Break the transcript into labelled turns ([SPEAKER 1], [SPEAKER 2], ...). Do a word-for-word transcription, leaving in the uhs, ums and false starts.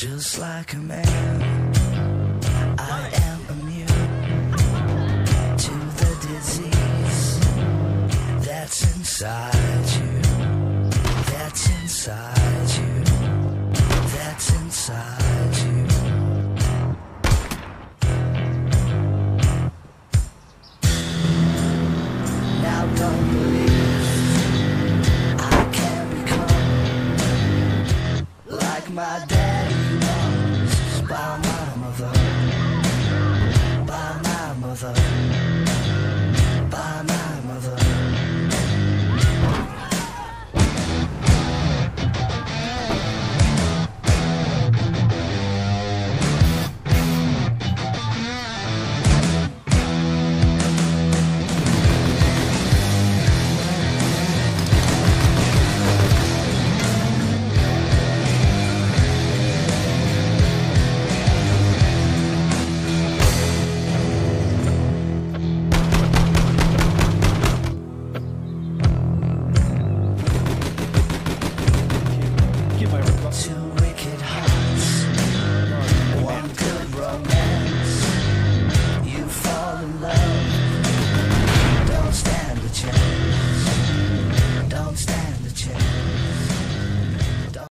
[SPEAKER 1] Just like a man, I am immune to the disease that's inside you, that's inside you, that's inside you. Now don't believe I can become like my daddy was by my mother, by my mother.